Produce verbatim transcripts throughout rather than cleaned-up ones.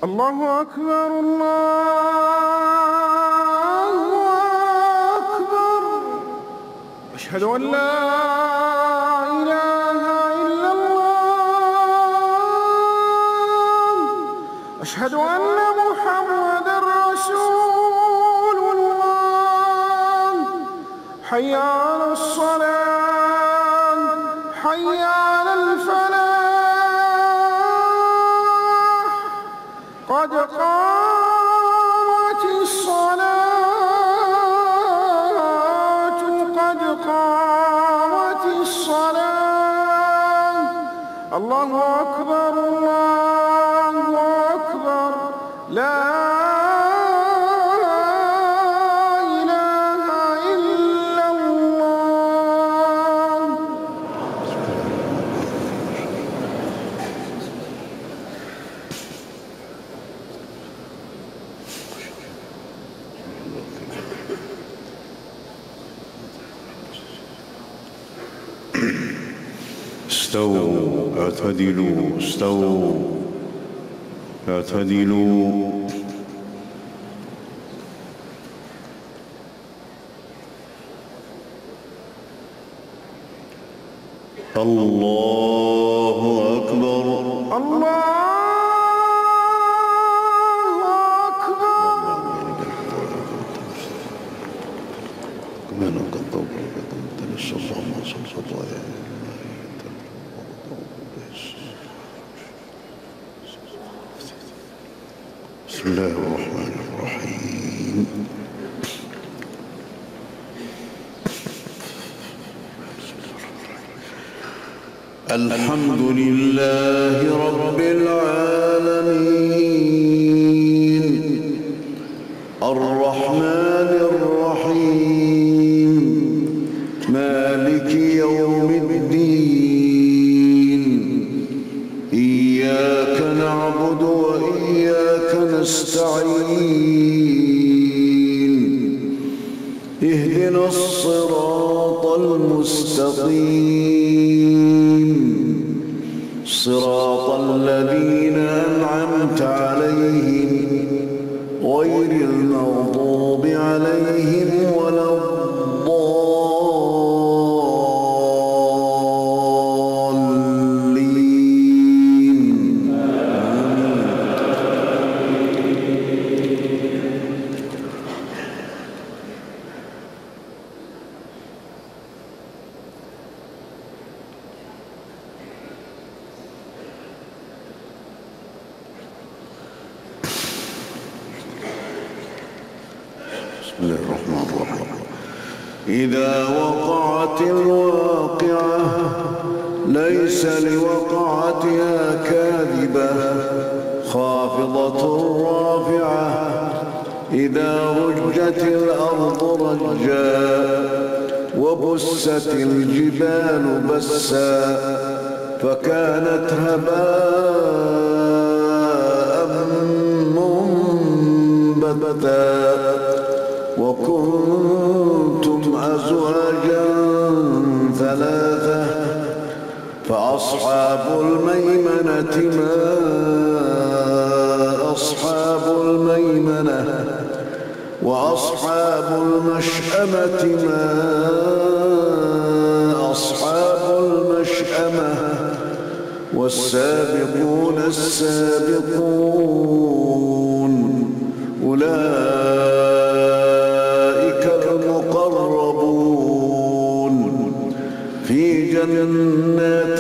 الله أكبر الله أكبر. أشهد أن لا إله إلا الله. أشهد أن محمدًا رسول الله. حي على الصلاة حي على الفلاح. قد قامت الصلاة قد قامت الصلاة. الله أكبر الله أكبر. لا إله إلا الله. استووا اعتدلوا استووا اعتدلوا. الله أكبر الله أكبر. كما نقضوا تنسى الله ما صلى الله عليه. بسم الله الرحمن الرحيم. الحمد لله رب العالمين الرحمن الرحيم مالك يوم الدين. إياك نعبد وإياك نستعين. اهدنا الصراط المستقيم صراط الذين أنعمت عليهم غير المغضوب عليهم ولا الضالين. بسم الله الرحمن الرحيم. إذا وقعت الواقعة ليس لوقعتها كاذبة خافضة رافعة. إذا رجت الأرض رجا وبست الجبال بسا فكانت هباء منبثا وكنتم أزواجا ثلاثة فأصحاب الميمنة ما أصحاب الميمنة وأصحاب المشأمة ما أصحاب المشأمة والسابقون السابقون أولئك المقربون في جنات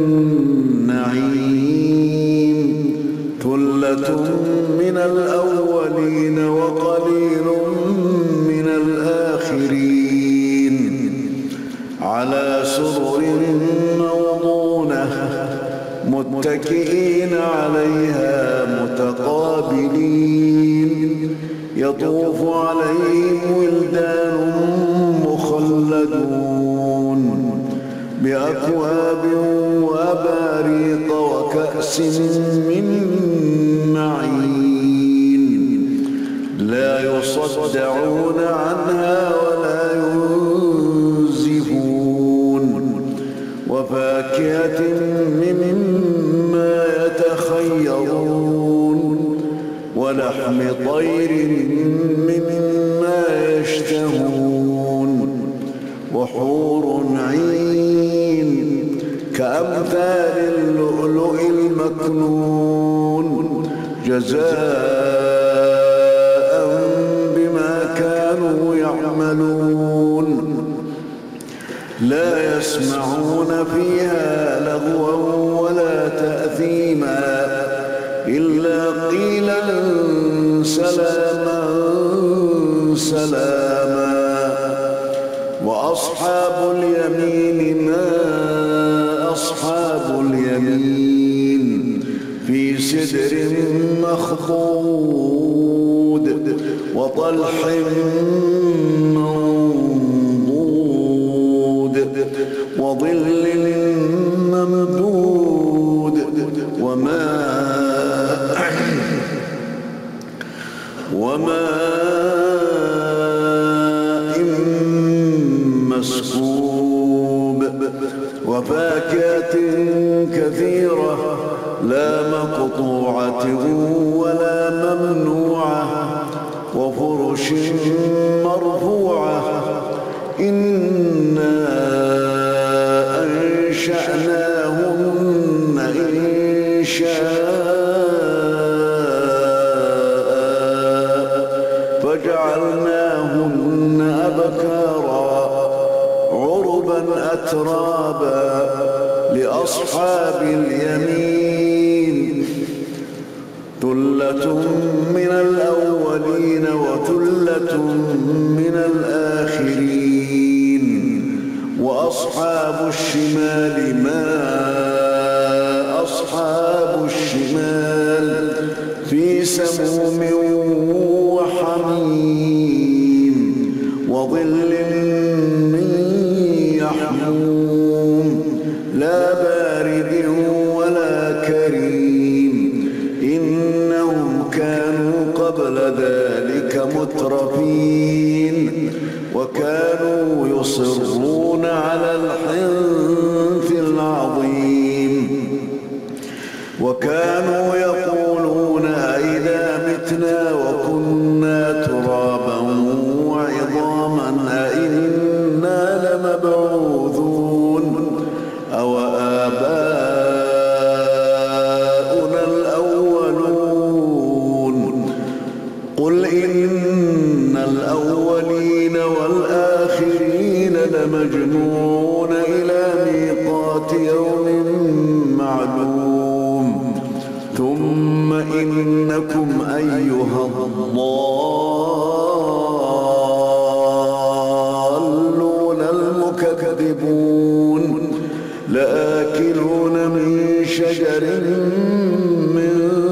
النعيم. ثلة من الأولين وقليل من الآخرين على سرر موضونة متكئين عليها متقابلين. يطوف عليهم ولدان مخلدون بأكواب وأباريق وكأس من معين لا يصدعون عنها ولا ينزفون. وفاكهة مما يتخيرون ولحم طير مما يشتهون وحور عين كأمثال اللؤلؤ المكنون جزاء بما كانوا يعملون لا يسمعون فيها لغوا ولا تأثيما إلا قيلا سلاما سلاما وأصحاب اليمين ما أصحاب اليمين في سدر مخضود وطلح منضود وظل ممدود وماء وماء مسكوب وفاكهة كثيرة لا مقطوعة ولا ممنوعة وفرش مرفوعة إنا أنشأناهن إنشاء فجعلناهن أبكارا عربا أترابا لأصحاب اليمين ثلة من الأولين وثلة من الآخرين وأصحاب الشمال ما أصحاب الشمال في سموم وحميم وظل من يحموم لا بارد ولا كريم إنهم كانوا قبل ذلك مترفين وكانوا يصرون على الحنث العظيم وكانوا يقولون أئذا متنا وكنا ترابا وعظاما أئنا لمبعوثون أو آباؤنا الأولون قل إن الأولين والآخرين لمجموعون إلى ميقات يوم معلوم ثم إنكم أيها الضالون المكذبون لآكلون من شجر من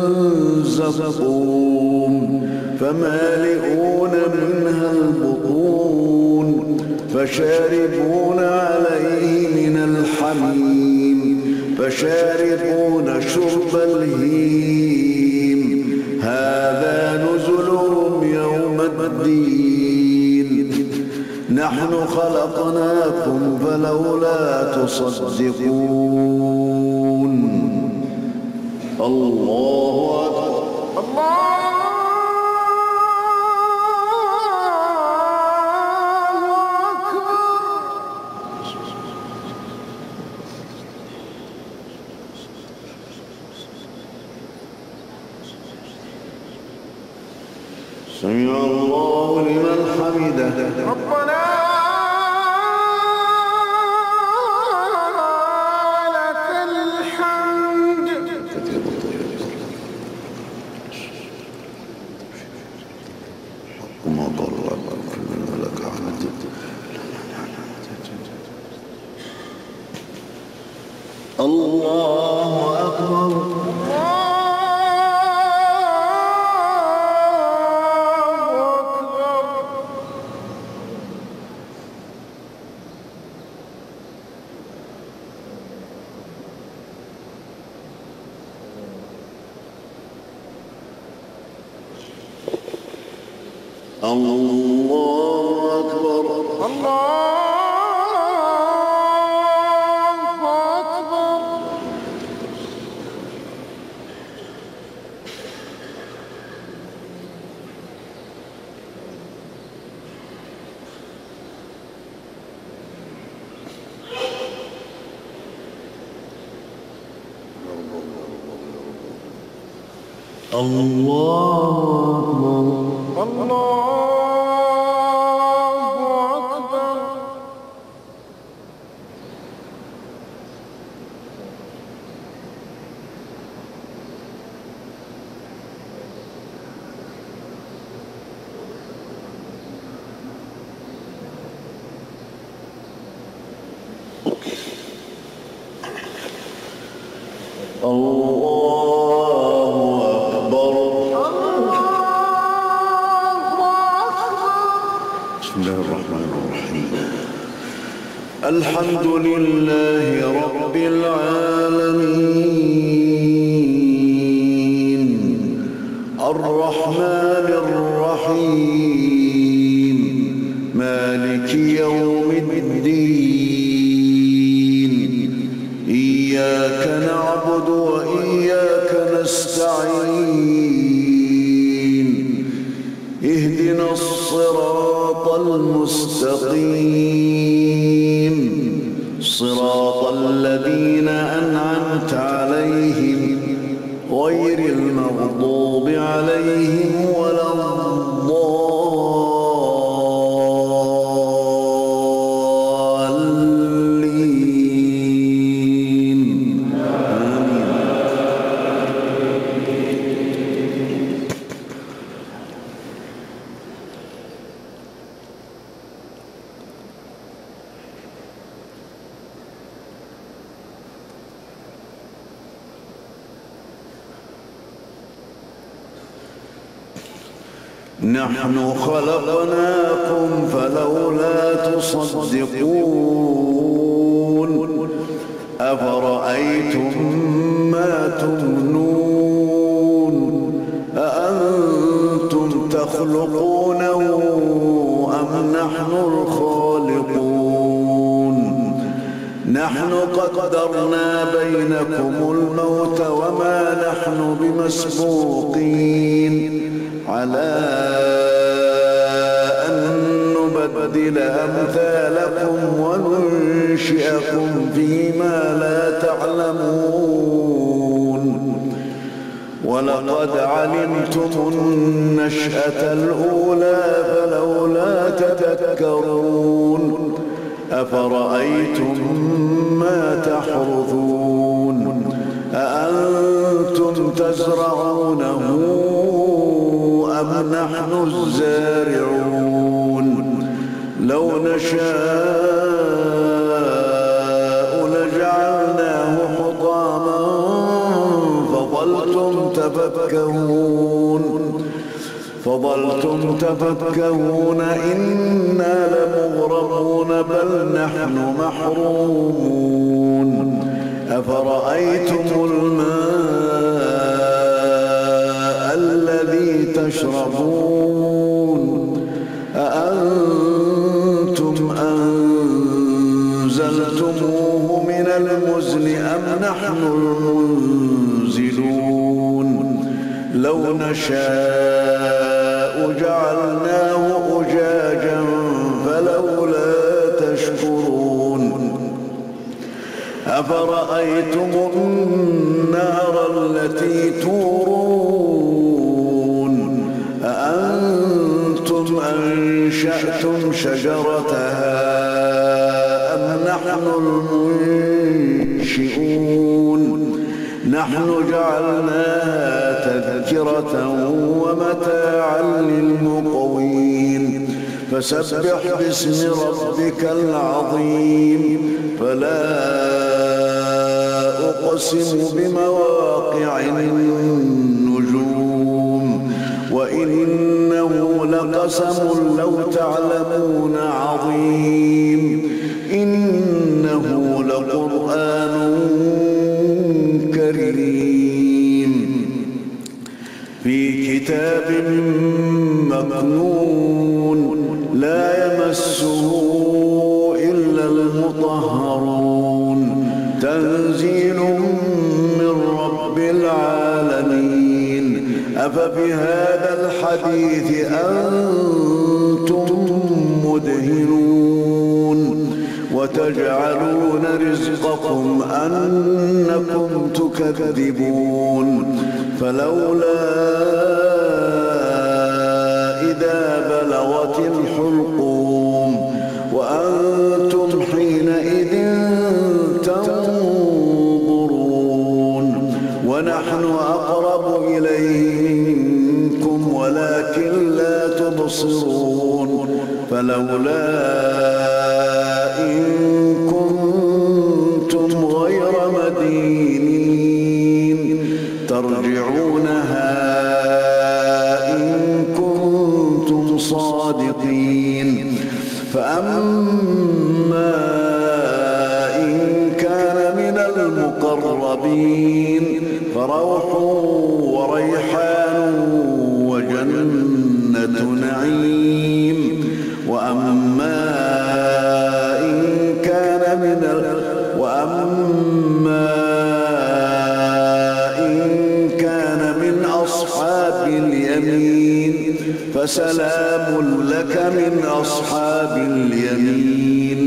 زقوم فمالئون منها البطون فشاربون عليه من الحميم فشاربون شرب الهيم هذا نزلهم يوم الدين نحن خلقناكم فلولا تصدقون الله أكبر الله سمع الله لمن حمده ربنا لك الحمد وما ضر لك عمد الله أكبر الله أكبر الله أكبر الله أكبر. الله أكبر. الحمد لله رب العالمين الرحمن الرحيم مالك يوم الدين إياك نعبد وإياك نستعين اهدنا الصراط المستقيم صراط الذين أنعمت عليهم غير المغضوب عليهم ولا الضالين آمين. نحن خلقناكم فلولا تصدقون أفرأيتم ما تمنون أأنتم تخلقونه أم نحن الخالقون نحن قدرنا بينكم الموت وما نحن بمسبوقين على أن نبدل أمثالكم وننشئكم فيما لا تعلمون ولقد علمتم النشأة الأولى فلولا تذكرون أفرأيتم ما تحرثون أأنتم تزرعونه أم نحن الزارعون لو نشاء لجعلناه حطاما فظلتم تفكهون فظلتم تفكهون إنا لمغرمون بل نحن محرومون أفرأيتم الماء الذي تشربون أأنتم أنزلتموه من المزن أم نحن المنزلون لو نشاء جعلناه أجاجا فلولا تشكرون أفرأيتم النار التي تورون أأنتم أنشأتم شجرتها أم نحن المنشئون نحن جعلناها تذكرة ومتاعا للمقوين فسبح باسم ربك العظيم فلا أقسم بمواقع النجوم وإنه لقسم لو تعلمون عظيم إنه لقرآن كريم في كتاب مكنون لا يمسه إلا المطهرون تنزيل من رب العالمين أفبهذا الحديث أنتم مدهنون وتجعلون رزقكم أنكم تكذبون فلولا إذا بلغت الحلقوم وأنتم حينئذ تنظرون ونحن أقرب إليه منكم ولكن لا تبصرون فلولا إن كنتم غير مدينين ترجعونها إن كنتم صادقين فأما إن كان من المقربين فروح وريحان وجنة نعيم وأما إن كان من وأما إن كان من أصحاب اليمين فسلام لك من أصحاب اليمين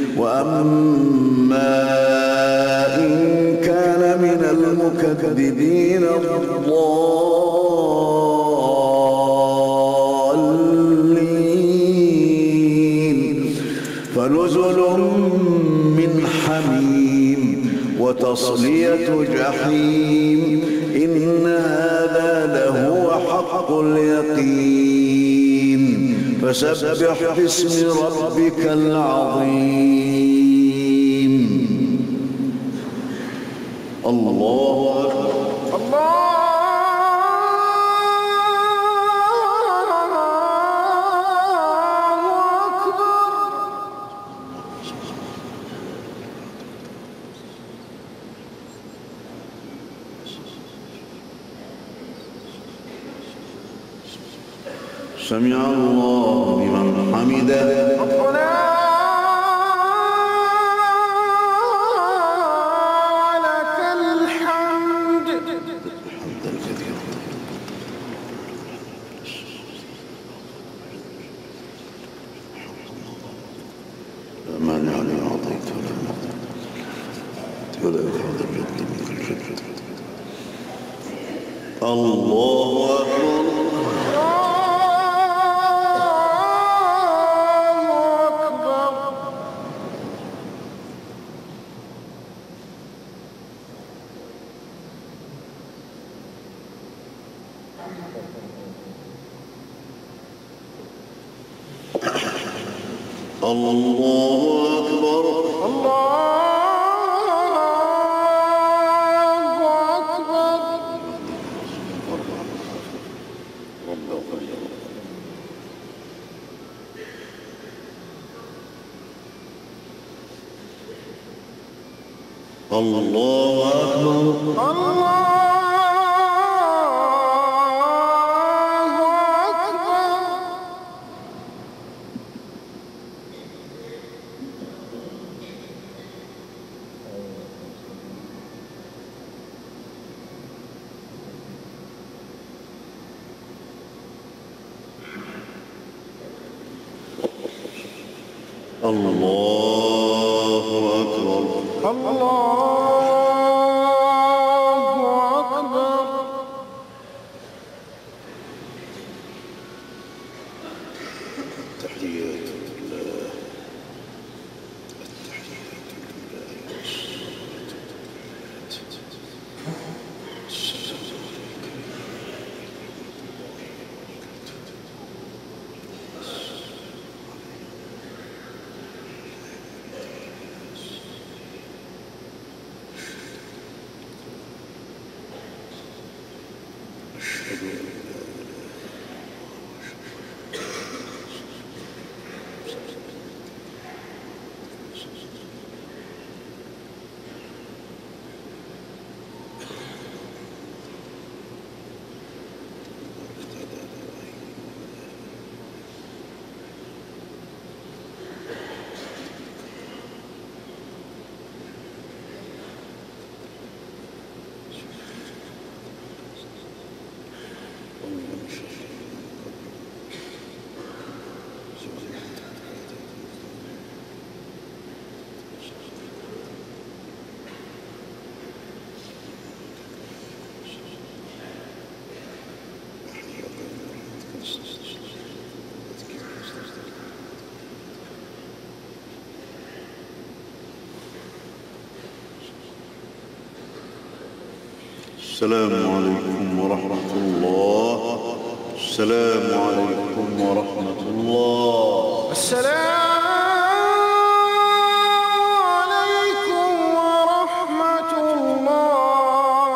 وأما إن كان من المكذبين الضالين فنزل من حميم وتصلية جحيم إن هذا لهو حق اليقين فسبح باسم ربك العظيم. الله أكبر. سمع الله لمن حمده. ربنا لك الحمد حمدا كثيرا. لا مانع لما أعطيت ولا ينفع ذا الجد منك الجد. الله أكبر. الله أكبر. الله أكبر. الله أكبر. الله الله أكبر. الله أكبر. تحيات لله. التحيات السلام عليكم ورحمة الله. السلام عليكم ورحمة الله. السلام عليكم ورحمة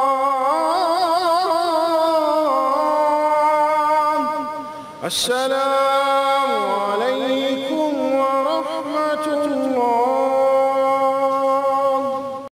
الله. السلام